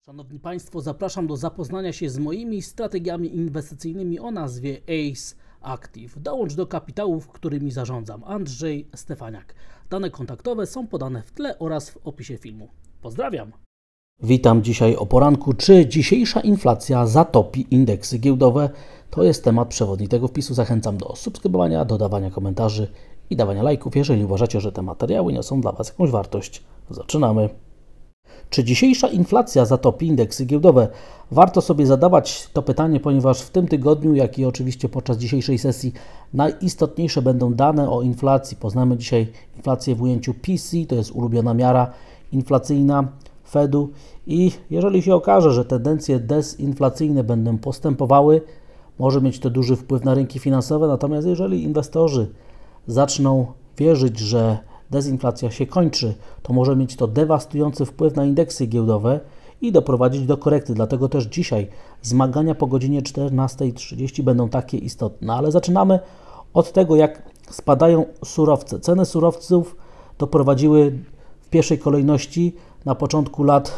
Szanowni Państwo, zapraszam do zapoznania się z moimi strategiami inwestycyjnymi o nazwie ACE Active. Dołącz do kapitałów, którymi zarządzam. Andrzej Stefaniak. Dane kontaktowe są podane w tle oraz w opisie filmu. Pozdrawiam! Witam dzisiaj o poranku. Czy dzisiejsza inflacja zatopi indeksy giełdowe? To jest temat przewodni tego wpisu. Zachęcam do subskrybowania, dodawania komentarzy i dawania lajków, jeżeli uważacie, że te materiały niosą dla Was jakąś wartość. Zaczynamy! Czy dzisiejsza inflacja zatopi indeksy giełdowe? Warto sobie zadawać to pytanie, ponieważ w tym tygodniu, jak i oczywiście podczas dzisiejszej sesji, najistotniejsze będą dane o inflacji. Poznamy dzisiaj inflację w ujęciu PC, to jest ulubiona miara inflacyjna Fedu, i jeżeli się okaże, że tendencje dezinflacyjne będą postępowały, może mieć to duży wpływ na rynki finansowe, natomiast jeżeli inwestorzy zaczną wierzyć, że dezinflacja się kończy, to może mieć to dewastujący wpływ na indeksy giełdowe i doprowadzić do korekty. Dlatego też dzisiaj zmagania po godzinie 14:30 będą takie istotne. Ale zaczynamy od tego, jak spadają surowce. Ceny surowców doprowadziły w pierwszej kolejności na początku lat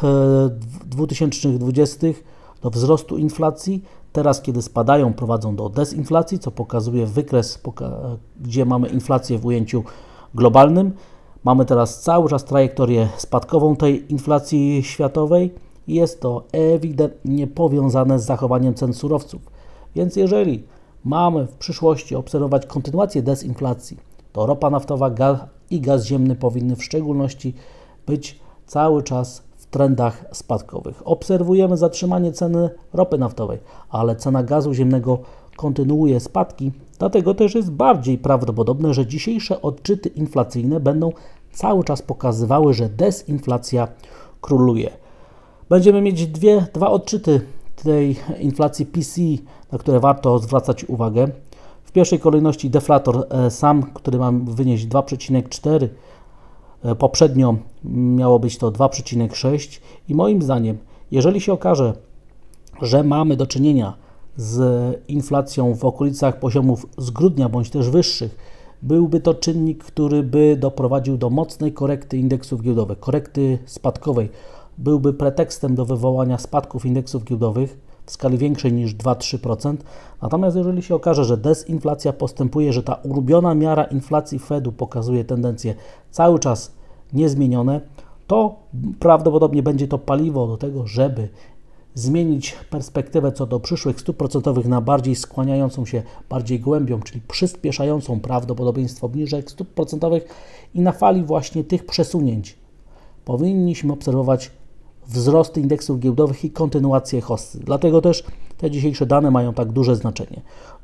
2020 do wzrostu inflacji. Teraz, kiedy spadają, prowadzą do dezinflacji, co pokazuje wykres, gdzie mamy inflację w ujęciu globalnym. Mamy teraz cały czas trajektorię spadkową tej inflacji światowej i jest to ewidentnie powiązane z zachowaniem cen surowców. Więc jeżeli mamy w przyszłości obserwować kontynuację dezinflacji, to ropa naftowa i gaz ziemny powinny w szczególności być cały czas w trendach spadkowych. Obserwujemy zatrzymanie ceny ropy naftowej, ale cena gazu ziemnego kontynuuje spadki, dlatego też jest bardziej prawdopodobne, że dzisiejsze odczyty inflacyjne będą cały czas pokazywały, że dezinflacja króluje. Będziemy mieć dwa odczyty tej inflacji PC, na które warto zwracać uwagę. W pierwszej kolejności deflator sam, który ma wynieść 2,4. Poprzednio miało być to 2,6 i moim zdaniem, jeżeli się okaże, że mamy do czynienia z inflacją w okolicach poziomów z grudnia bądź też wyższych, byłby to czynnik, który by doprowadził do mocnej korekty indeksów giełdowych, korekty spadkowej. Byłby pretekstem do wywołania spadków indeksów giełdowych w skali większej niż 2-3%. Natomiast jeżeli się okaże, że dezinflacja postępuje, że ta ulubiona miara inflacji Fedu pokazuje tendencje cały czas niezmienione, to prawdopodobnie będzie to paliwo do tego, żeby zmienić perspektywę co do przyszłych stóp procentowych na bardziej skłaniającą się, bardziej głębią, czyli przyspieszającą prawdopodobieństwo obniżek stóp procentowych, i na fali właśnie tych przesunięć powinniśmy obserwować wzrosty indeksów giełdowych i kontynuację hossy. Dlatego też te dzisiejsze dane mają tak duże znaczenie.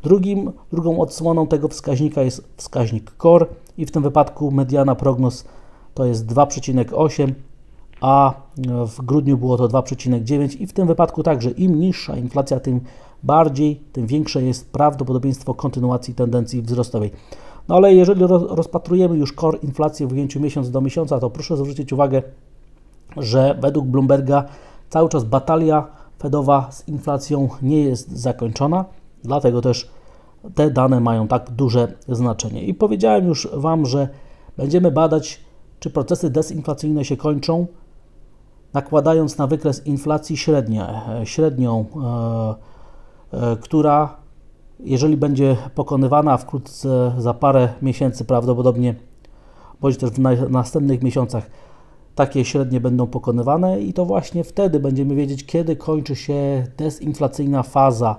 Drugą odsłoną tego wskaźnika jest wskaźnik CORE i w tym wypadku mediana prognoz to jest 2,8, a w grudniu było to 2,9 i w tym wypadku także im niższa inflacja, tym większe jest prawdopodobieństwo kontynuacji tendencji wzrostowej. No ale jeżeli rozpatrujemy już core inflację w ujęciu miesiąc do miesiąca, to proszę zwrócić uwagę, że według Bloomberga cały czas batalia fedowa z inflacją nie jest zakończona, dlatego też te dane mają tak duże znaczenie. I powiedziałem już Wam, że będziemy badać, czy procesy dezinflacyjne się kończą, nakładając na wykres inflacji średnią, która jeżeli będzie pokonywana wkrótce, za parę miesięcy prawdopodobnie, bądź też w następnych miesiącach, takie średnie będą pokonywane i to właśnie wtedy będziemy wiedzieć, kiedy kończy się dezinflacyjna faza,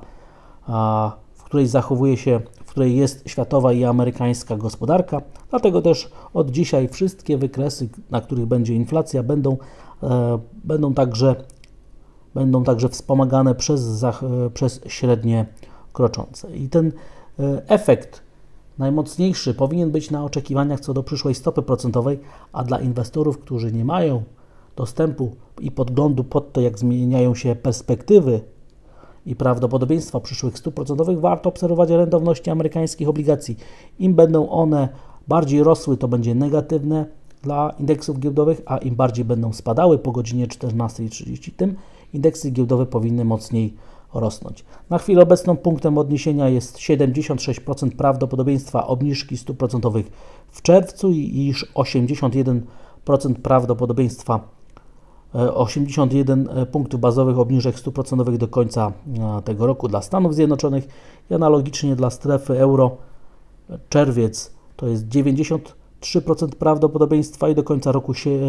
w której jest światowa i amerykańska gospodarka. Dlatego też od dzisiaj wszystkie wykresy, na których będzie inflacja, będą także wspomagane przez średnie kroczące. I ten efekt najmocniejszy powinien być na oczekiwaniach co do przyszłej stopy procentowej, a dla inwestorów, którzy nie mają dostępu i podglądu pod to, jak zmieniają się perspektywy i prawdopodobieństwa przyszłych stóp procentowych, warto obserwować rentowności amerykańskich obligacji. Im będą one bardziej rosły, to będzie negatywne dla indeksów giełdowych, a im bardziej będą spadały po godzinie 14:30, tym indeksy giełdowe powinny mocniej rosnąć. Na chwilę obecną punktem odniesienia jest 76% prawdopodobieństwa obniżki stóp procentowych w czerwcu i 81% prawdopodobieństwa 81 punktów bazowych obniżek stóp procentowych do końca tego roku dla Stanów Zjednoczonych i analogicznie dla strefy euro. Czerwiec to jest 93% prawdopodobieństwa i do końca roku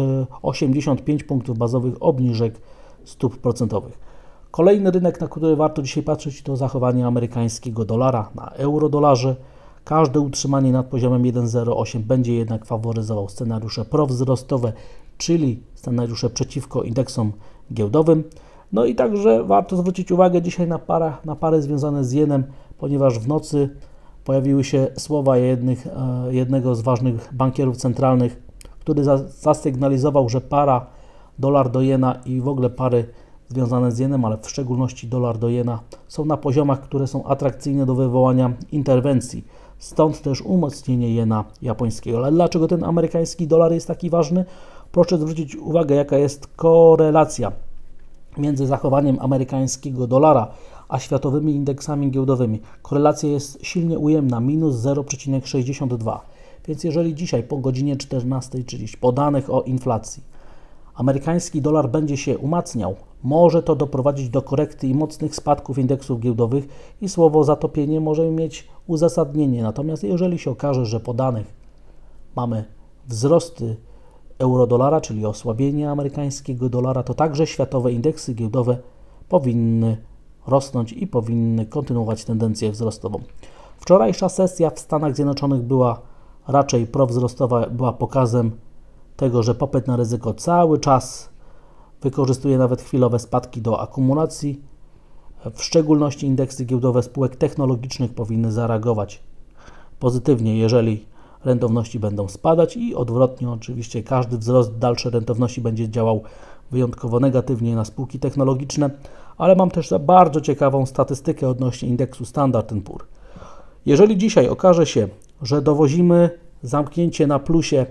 85 punktów bazowych obniżek stóp procentowych. Kolejny rynek, na który warto dzisiaj patrzeć, to zachowanie amerykańskiego dolara na euro-dolarze. Każde utrzymanie nad poziomem 1,08 będzie jednak faworyzował scenariusze prowzrostowe, czyli scenariusze przeciwko indeksom giełdowym. No i także warto zwrócić uwagę dzisiaj na pary związane z jenem, ponieważ w nocy pojawiły się słowa jednego z ważnych bankierów centralnych, który zasygnalizował, że para dolar do jena i w ogóle pary związane z jenem, ale w szczególności dolar do jena, są na poziomach, które są atrakcyjne do wywołania interwencji. Stąd też umocnienie jena japońskiego. Ale dlaczego ten amerykański dolar jest taki ważny? Proszę zwrócić uwagę, jaka jest korelacja między zachowaniem amerykańskiego dolara a światowymi indeksami giełdowymi. Korelacja jest silnie ujemna, minus 0,62. Więc jeżeli dzisiaj po godzinie 14:30 po danych o inflacji amerykański dolar będzie się umacniał, może to doprowadzić do korekty i mocnych spadków indeksów giełdowych i słowo zatopienie może mieć uzasadnienie. Natomiast jeżeli się okaże, że po danych mamy wzrosty euro-dolara, czyli osłabienie amerykańskiego dolara, to także światowe indeksy giełdowe powinny rosnąć i powinny kontynuować tendencję wzrostową. Wczorajsza sesja w Stanach Zjednoczonych była raczej prowzrostowa, była pokazem tego, że popyt na ryzyko cały czas wykorzystuje nawet chwilowe spadki do akumulacji. W szczególności indeksy giełdowe spółek technologicznych powinny zareagować pozytywnie, jeżeli rentowności będą spadać i odwrotnie oczywiście każdy wzrost dalszej rentowności będzie działał wyjątkowo negatywnie na spółki technologiczne, ale mam też bardzo ciekawą statystykę odnośnie indeksu Standard & Poor. Jeżeli dzisiaj okaże się, że dowozimy zamknięcie na plusie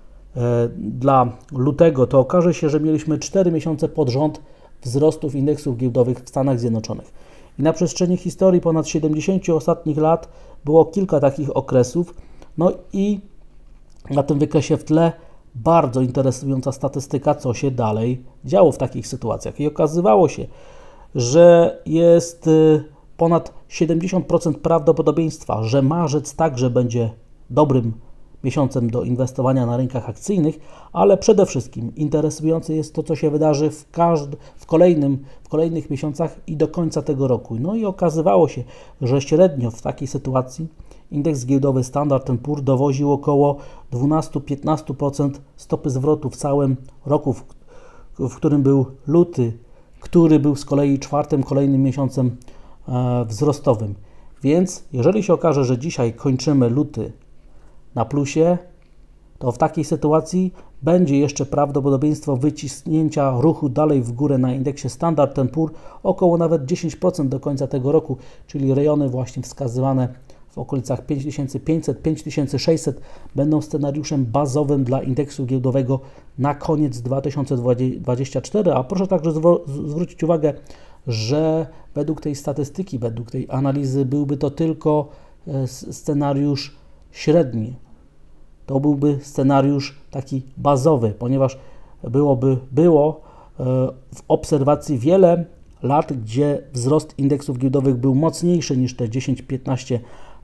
dla lutego, to okaże się, że mieliśmy 4 miesiące pod rząd wzrostów indeksów giełdowych w Stanach Zjednoczonych. I na przestrzeni historii ponad 70 ostatnich lat było kilka takich okresów. No i na tym wykresie w tle bardzo interesująca statystyka, co się dalej działo w takich sytuacjach. I okazywało się, że jest ponad 70% prawdopodobieństwa, że marzec także będzie dobrym miesiącem do inwestowania na rynkach akcyjnych, ale przede wszystkim interesujące jest to, co się wydarzy w kolejnych miesiącach i do końca tego roku. No i okazywało się, że średnio w takiej sytuacji indeks giełdowy Standard & Poor dowoził około 12-15% stopy zwrotu w całym roku, w którym był luty, który był z kolei czwartym kolejnym miesiącem wzrostowym. Więc jeżeli się okaże, że dzisiaj kończymy luty na plusie, to w takiej sytuacji będzie jeszcze prawdopodobieństwo wyciśnięcia ruchu dalej w górę na indeksie Standard & Poor około nawet 10% do końca tego roku, czyli rejony właśnie wskazywane w okolicach 5500-5600 będą scenariuszem bazowym dla indeksu giełdowego na koniec 2024, a proszę także zwrócić uwagę, że według tej statystyki, według tej analizy byłby to tylko scenariusz średni. To byłby scenariusz taki bazowy, ponieważ było w obserwacji wiele lat, gdzie wzrost indeksów giełdowych był mocniejszy niż te 10-15%.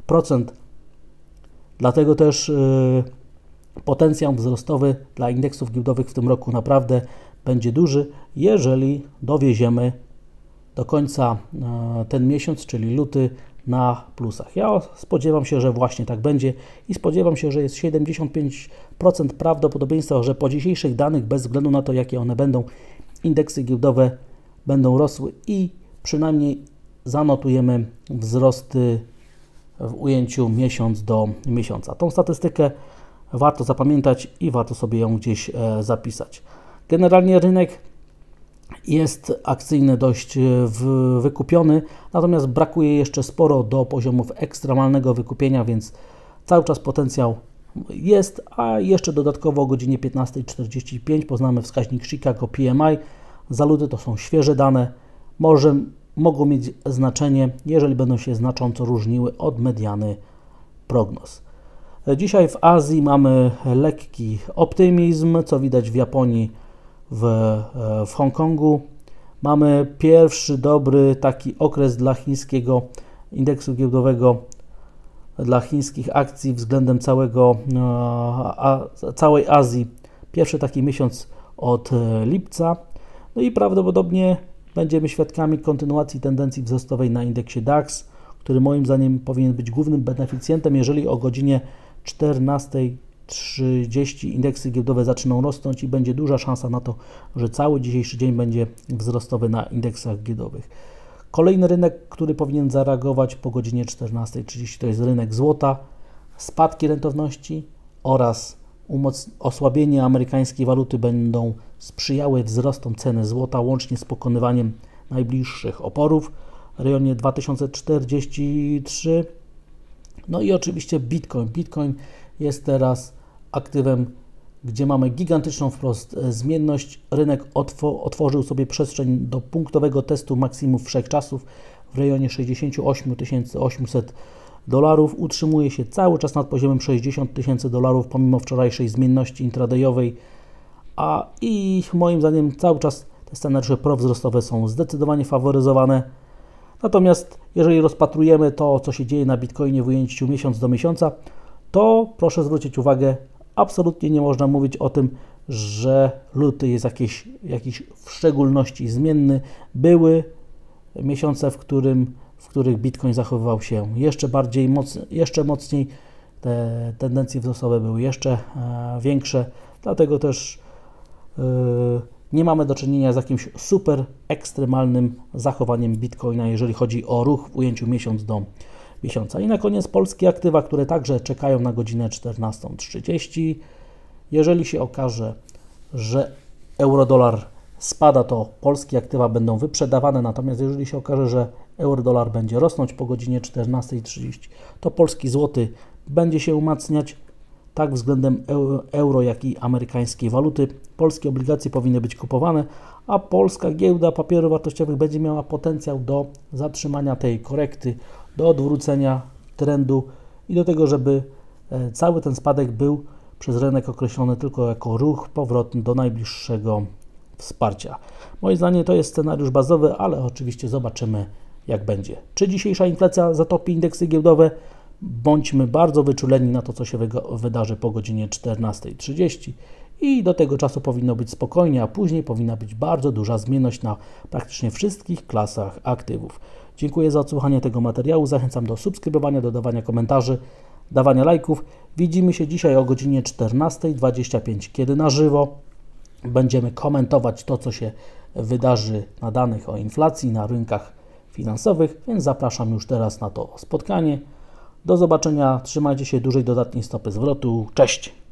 Dlatego też potencjał wzrostowy dla indeksów giełdowych w tym roku naprawdę będzie duży, jeżeli dowieziemy do końca ten miesiąc, czyli luty, na plusach. Ja spodziewam się, że właśnie tak będzie i spodziewam się, że jest 75% prawdopodobieństwa, że po dzisiejszych danych, bez względu na to, jakie one będą, indeksy giełdowe będą rosły i przynajmniej zanotujemy wzrosty w ujęciu miesiąc do miesiąca. Tą statystykę warto zapamiętać i warto sobie ją gdzieś zapisać. Generalnie rynek jest akcyjny dość wykupiony, natomiast brakuje jeszcze sporo do poziomów ekstremalnego wykupienia, więc cały czas potencjał jest, a jeszcze dodatkowo o godzinie 15:45 poznamy wskaźnik Chicago PMI. Za luty to są świeże dane, mogą mieć znaczenie, jeżeli będą się znacząco różniły od mediany prognoz. Dzisiaj w Azji mamy lekki optymizm, co widać w Japonii w Hongkongu. Mamy pierwszy dobry taki okres dla chińskiego indeksu giełdowego, dla chińskich akcji względem całej Azji. Pierwszy taki miesiąc od lipca. No i prawdopodobnie będziemy świadkami kontynuacji tendencji wzrostowej na indeksie DAX, który moim zdaniem powinien być głównym beneficjentem, jeżeli o godzinie 14:30 indeksy giełdowe zaczną rosnąć i będzie duża szansa na to, że cały dzisiejszy dzień będzie wzrostowy na indeksach giełdowych. Kolejny rynek, który powinien zareagować po godzinie 14:30, to jest rynek złota. Spadki rentowności oraz osłabienie amerykańskiej waluty będą sprzyjały wzrostom ceny złota, łącznie z pokonywaniem najbliższych oporów w rejonie 2043. No i oczywiście Bitcoin. Bitcoin jest teraz aktywem, gdzie mamy gigantyczną wprost zmienność. Rynek otworzył sobie przestrzeń do punktowego testu maksimum wszechczasów w rejonie 68 800 dolarów. Utrzymuje się cały czas nad poziomem 60 000 dolarów pomimo wczorajszej zmienności intradayowej, i moim zdaniem cały czas te scenariusze prowzrostowe są zdecydowanie faworyzowane. Natomiast jeżeli rozpatrujemy to, co się dzieje na Bitcoinie w ujęciu miesiąc do miesiąca, to proszę zwrócić uwagę, absolutnie nie można mówić o tym, że luty jest jakiś w szczególności zmienny. Były miesiące, w których Bitcoin zachowywał się jeszcze mocniej, te tendencje wzrostowe były jeszcze większe, dlatego też nie mamy do czynienia z jakimś super ekstremalnym zachowaniem Bitcoina, jeżeli chodzi o ruch w ujęciu miesiąc do miesiąca. I na koniec polskie aktywa, które także czekają na godzinę 14:30. Jeżeli się okaże, że euro-dolar spada, to polskie aktywa będą wyprzedawane, natomiast jeżeli się okaże, że euro-dolar będzie rosnąć po godzinie 14:30, to polski złoty będzie się umacniać tak względem euro, jak i amerykańskiej waluty. Polskie obligacje powinny być kupowane, a polska giełda papierów wartościowych będzie miała potencjał do zatrzymania tej korekty, do odwrócenia trendu i do tego, żeby cały ten spadek był przez rynek określony tylko jako ruch powrotny do najbliższego wsparcia. Moim zdaniem to jest scenariusz bazowy, ale oczywiście zobaczymy, jak będzie. Czy dzisiejsza inflacja zatopi indeksy giełdowe? Bądźmy bardzo wyczuleni na to, co się wydarzy po godzinie 14:30 i do tego czasu powinno być spokojnie, a później powinna być bardzo duża zmienność na praktycznie wszystkich klasach aktywów. Dziękuję za odsłuchanie tego materiału. Zachęcam do subskrybowania, dodawania komentarzy, dawania lajków. Widzimy się dzisiaj o godzinie 14:25, kiedy na żywo będziemy komentować to, co się wydarzy na danych o inflacji na rynkach finansowych, więc zapraszam już teraz na to spotkanie. Do zobaczenia, trzymajcie się, dużej dodatniej stopy zwrotu. Cześć!